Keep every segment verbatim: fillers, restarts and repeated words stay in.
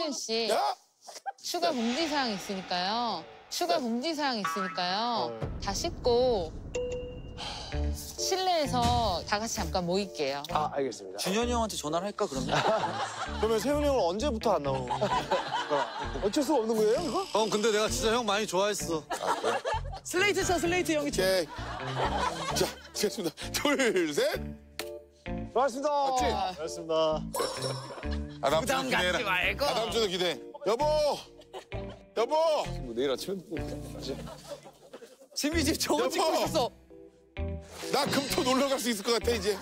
씨. 야! 추가 공지사항 있으니까요. 추가 공지사항 있으니까요. 다 씻고 실내에서 다 같이 잠깐 모일게요. 아, 알겠습니다. 준현이 형한테 전화를 할까, 그러면? 그러면 세훈이 형은 언제부터 안 나오는 거야? 어쩔 수가 없는 거예요, 이거? 형, 근데 내가 진짜 형 많이 좋아했어. 아, 그래? 슬레이트 쳐, 슬레이트 형이 쳐. 오케이. 자, 시작했습니다. 둘, 셋. 고맙습니다. 맞지? 고맙습니다. 아, 다음 주도 부담 갖지 기대해라. 말고. 아, 다음 주도 기대. 여보! 여보! 뭐 내일 아침에 지미 집 저거 여보! 찍고 있었어. 나 금토 놀러 갈 수 있을 것 같아, 이제.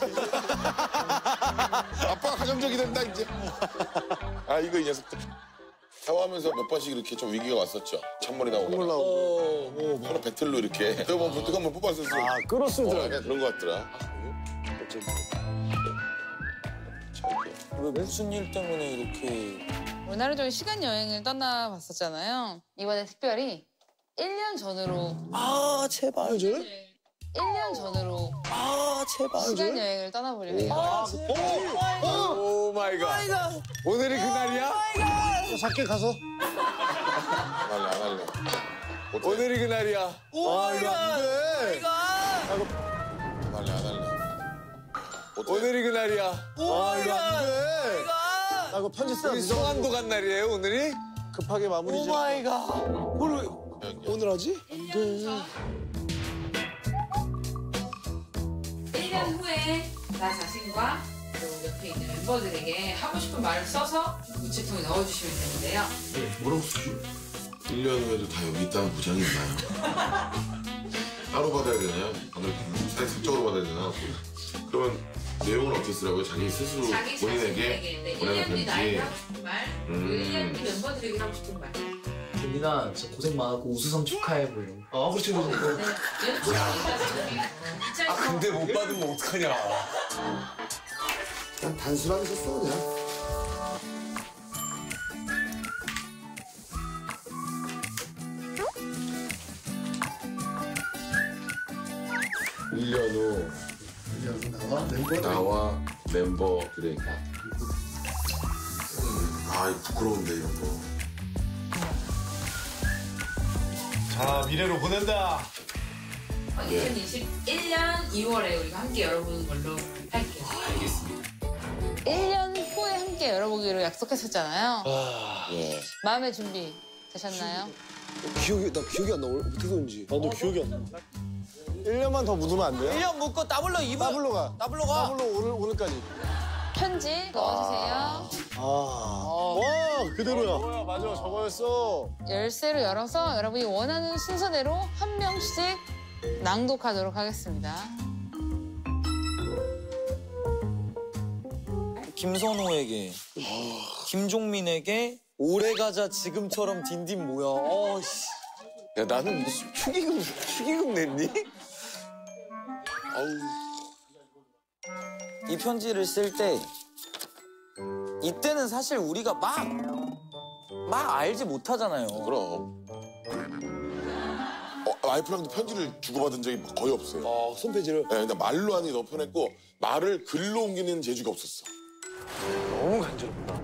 아빠가 가정적이 된다, 이제. 아, 이거 이 녀석들. 샤워하면서 몇 번씩 이렇게 좀 위기가 왔었죠. 찬물이 나오고. 선물 나오고. 서로 배틀로 이렇게. 뜨거운 불, 뜨거운 물 뽑았었어. 아, 어, 끌어쓰더라. 약간 그런 것 같더라. 왜 무슨 일 때문에 이렇게. 우리 하루 종일 시간 여행을 떠나봤었잖아요. 이번에 특별히 일 년 전으로 아, 제발. 알죠? 일 년 전으로 아, 제발. 시간 여행을 떠나보려 해요. 아, 제발. 오 마이 갓. 오늘이 그날이야? 밖에 가서. 안 할래, 안 할래. 어때? 오늘이 그날이야. 아, 이거 안 돼. 안 할래, 안 할래. 어때? 오늘이 그날이야. 아, 이거 안 돼. 나 이거 편지 쓰라. 우리 성안도 간 날이에요, 오늘이? 급하게 마무리 좀. 오 마이 갓. 오늘, 오늘 하지? 일 년 전. 일 년 후에 나 자신과 그리고 옆에 있는 멤버들에게 하고 싶은 말을 써서 우체통에 넣어주시면 되는데요. 뭐라고 쓰지? 일 년 후에도 다 여기 있다는 보장이 있나요? 따로 받아야 되나요? 아무래도 사적으로 받아야 되나? 그러면 내용은 어떻게 쓰라고요? 자기 스스로 자기 본인에게 자신에게 보내는 일 년 뒤 나에게 편지. 하고 싶은 말, 음. 그리고 일 년 뒤 멤버들에게 하고 싶은 말. 민아 진짜 고생 많았고 우수성 축하해 보여. 아 그렇지 그렇지. 아 근데 못 받으면 어떡하냐. 그냥 단순하게 썼어 그냥. 일 년 후 나와 멤버들. 나와 멤버들에게. 음, 아, 이거 부끄러운데 이런 거. 자, 미래로 보낸다. 이천이십일 년 이월에 우리가 함께 열어보는 걸로 할게요. 알겠습니다. 일 년 후에 함께 열어보기로 약속했었잖아요. 예. 마음의 준비 되셨나요? 기억이, 나 기억이 안 나. 어떻게 썼는지. 나도 기억이 안 나. 일 년만 더 묻으면 안 돼요? 일 년 묶고 따블로 이분. 따블로 가. 따블로 가. 따블로 오늘, 오늘까지. 편지 넣어주세요. 아. 와, 그대로야. 뭐야, 맞아. 저거였어. 열쇠로 열어서 여러분이 원하는 순서대로 한 명씩 낭독하도록 하겠습니다. 김선호에게, 김종민에게 오래가자 지금처럼 딘딘 뭐야. 어, 씨. 야, 나는 무슨 축의금, 축의금 냈니? 아우. 이 편지를 쓸 때 이때는 사실 우리가 막, 막 알지 못하잖아요. 그럼. 어, 와이프랑도 편지를 주고받은 적이 거의 없어요. 아, 손편지를. 네, 근데 말로 하니 너무 편했고 말을 글로 옮기는 재주가 없었어. 너무 간지럽다.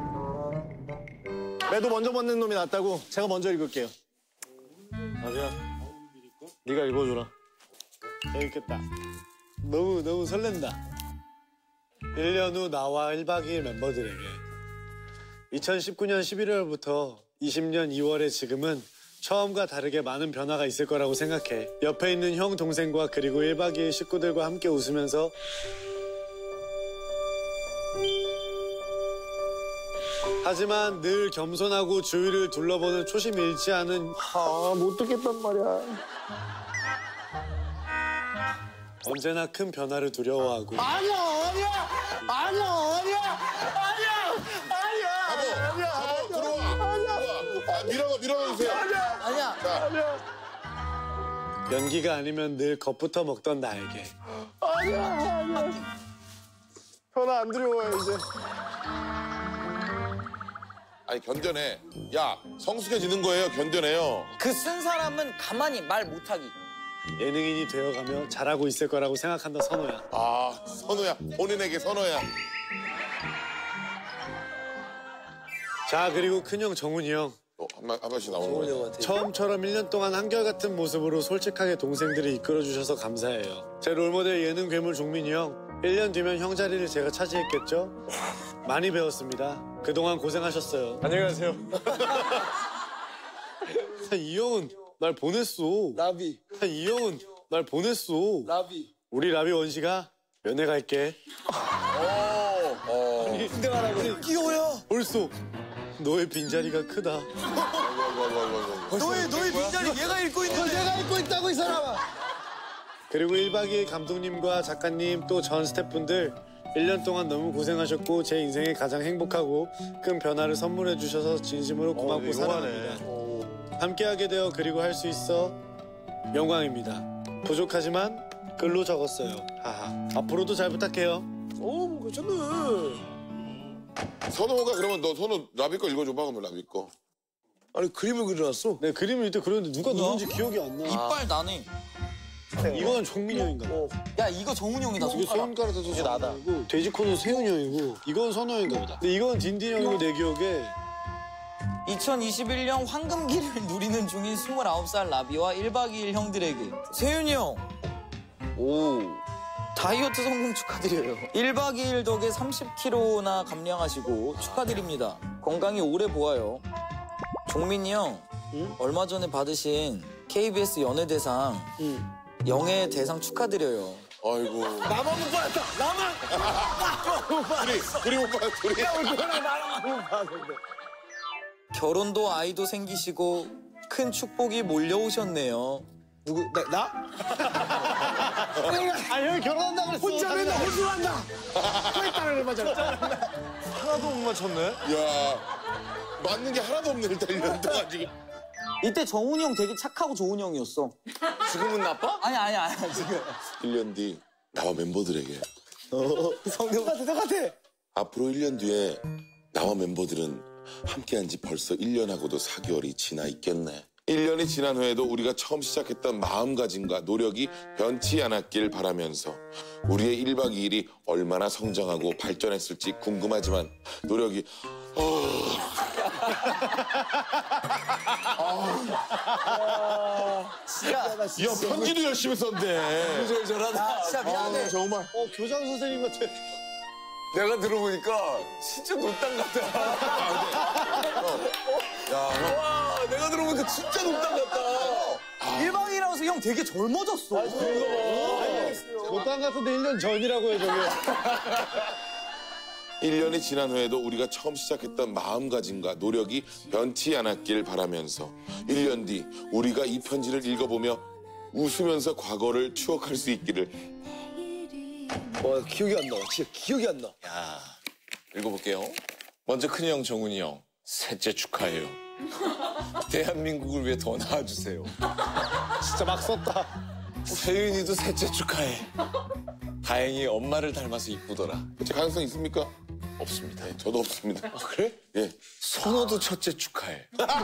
매도 먼저 받는 놈이 낫다고 제가 먼저 읽을게요. 아주야, 네가 읽어줘라. 재밌겠다. 너무 너무 설렌다. 일 년 후 나와 일 박 이 일 멤버들에게 이천십구 년 십일월부터 이십 년 이월의 지금은 처음과 다르게 많은 변화가 있을 거라고 생각해. 옆에 있는 형, 동생과 그리고 일 박 이 일 식구들과 함께 웃으면서 하지만 늘 겸손하고 주위를 둘러보는 초심 잃지 않은 아, 못 듣겠단 말이야. 언제나 큰 변화를 두려워하고 아니야, 아니야, 아니야, 아니야, 아니야, 아니야, 가보, 가보, 들어와, 들어와. 아, 밀어, 밀어주세요. 아니야. 자, 연기가 아니면 늘 겁부터 먹던 나에게 아니야, 아니야. 변화 안 두려워요 이제. 아니 견뎌내. 야, 성숙해지는 거예요. 견뎌내요. 그 쓴 사람은 가만히 말 못하기. 예능인이 되어가며 잘하고 있을 거라고 생각한다 선호야. 아, 선호야. 본인에게 선호야. 자, 그리고 큰형 정훈이 형. 어, 한, 한 번씩 나오는 거예요. 처음처럼 일 년 동안 한결같은 모습으로 솔직하게 동생들을 이끌어주셔서 감사해요. 제 롤모델 예능 괴물 종민이 형. 일 년 뒤면 형 자리를 제가 차지했겠죠? 많이 배웠습니다. 그동안 고생하셨어요. 안녕하세요. 이 형은 날 보냈어. 라비. 이 형은 날 보냈어. 라비. 우리 라비 원씨가 면회 갈게. 군대 가라고. 끼워요. 벌써 너의 빈자리가 크다. 너의 너의 빈자리 얘가 읽고 있는데. 내가 읽고 있다고 이 사람아. 그리고 일 박 이 일 감독님과 작가님 또 전 스태프분들 일 년 동안 너무 고생하셨고 제 인생에 가장 행복하고 큰 변화를 선물해 주셔서 진심으로 고맙고 사랑합니다. 함께하게 되어 그리고 할 수 있어 영광입니다. 부족하지만 글로 적었어요. 하하. 앞으로도 잘 부탁해요. 오, 괜찮네. 선호가 그러면 너 선호 라비 거 읽어줘봐 그러면 라비 거. 아니 그림을 그려놨어. 네, 그림을 이때 그렸는데 누가 누군지 기억이 안 나. 이빨 나네. 이거는 종민이 형인가? 야 이거 정훈이 형이다. 이게 손가락. 손가락에서 이게 나다. 돼지 코는 세훈이 형이고 이건 선호 형인가 보다. 근데 이건 딘딘 형이고 내 기억에 이천이십일 년 황금기를 누리는 중인 스물아홉 살 라비와 일 박 이 일 형들에게 세윤이 형. 오. 다이어트 성공 축하드려요. 일 박 이 일 덕에 삼십 킬로그램나 감량하시고 축하드립니다. 건강히 오래 보아요. 종민이 형, 응? 얼마 전에 받으신 케이비에스 연예대상 응. 영예 대상 축하드려요. 아이고. 나만 못 받았다. 나만. 나만 못 받았어. 그림 오빠 둘이. 야, 얼마나 나만 못 받았는데. 결혼도 아이도 생기시고 큰 축복이 몰려오셨네요. 누구? 나? 나? 아, 형이 결혼한다 그랬어. 혼자 맨날 호주한다. 왜 딸을 맞아? 하나도 못 맞췄네. 야 맞는 게 하나도 없네 일단 일 년 동안 지금. 이때 정훈이 형 되게 착하고 좋은 형이었어. 지금은 나빠? 아니 아니 아니 지금. 일 년 뒤 나와 멤버들에게 성대 똑같아, 똑같아. 앞으로 일 년 뒤에 나와 멤버들은 함께한 지 벌써 일 년하고도 사 개월이 지나 있겠네. 일 년이 지난 후에도 우리가 처음 시작했던 마음가짐과 노력이 변치 않았길 바라면서 우리의 일 박 이 일이 얼마나 성장하고 발전했을지 궁금하지만 노력이 어... 진짜 야 편지도 열심히 썼네. 구절절하다. 진짜 미안해. 아, 정말. 어, 교장 선생님 같아. 내가 들어보니까 진짜 놀당 같아. 야, 형. 와, 내가 들어보니까 진짜 놀당 같다. 일 박 이 일 하면서 형 되게 젊어졌어. 못한 같은데 일 년 전이라고요, 저게. 일 년이 지난 후에도 우리가 처음 시작했던 마음가짐과 노력이 변치 않았길 바라면서 일 년 뒤 우리가 이 편지를 읽어보며 웃으면서 과거를 추억할 수 있기를. 와, 기억이 안 나. 진짜 기억이 안 나. 야, 읽어볼게요. 먼저 큰형 정훈이 형, 셋째 축하해요. 대한민국을 위해 더 나아주세요. 진짜 막 썼다. 세윤이도 셋째 축하해. 다행히 엄마를 닮아서 이쁘더라. 제 가능성 있습니까? 없습니다. 네, 저도 없습니다. 아, 그래? 예. 선호도 첫째 축하해.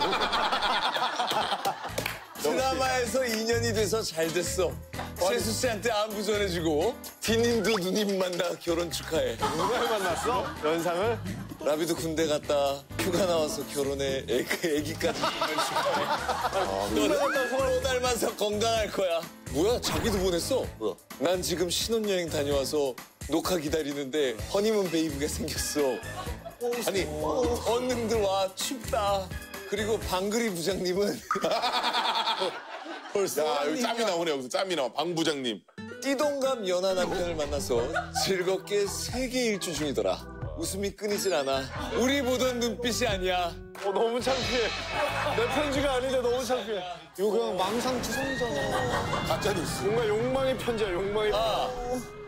드라마에서 인연이 돼서 잘 됐어. 세수 씨한테 안부 전해주고 디님도 누님 만나 결혼 축하해. 누굴 만났어? 연상을? 라비도 군대 갔다 휴가 나와서 결혼해. 애기, 애기까지 정말 축하해. 너는 서로 닮아서 건강할 거야. 뭐야? 자기도 보냈어? 뭐야? 난 지금 신혼여행 다녀와서 녹화 기다리는데 허니문 베이비가 생겼어. 아니 언능들 와 춥다. 그리고 방글이 부장님은 야, 여기 짬이 나오네, 여기서 짬이 나와. 방 부장님. 띠동갑 연하 남편을 만나서 즐겁게 세계 일주 중이더라. 웃음이 끊이질 않아. 우리 보던 눈빛이 아니야. 어, 너무 창피해. 내 편지가 아닌데 너무 창피해. 이거 그냥 망상투성이잖아. 가짜뉴스. 뭔가 욕망의 편지야, 욕망의 편지. 아,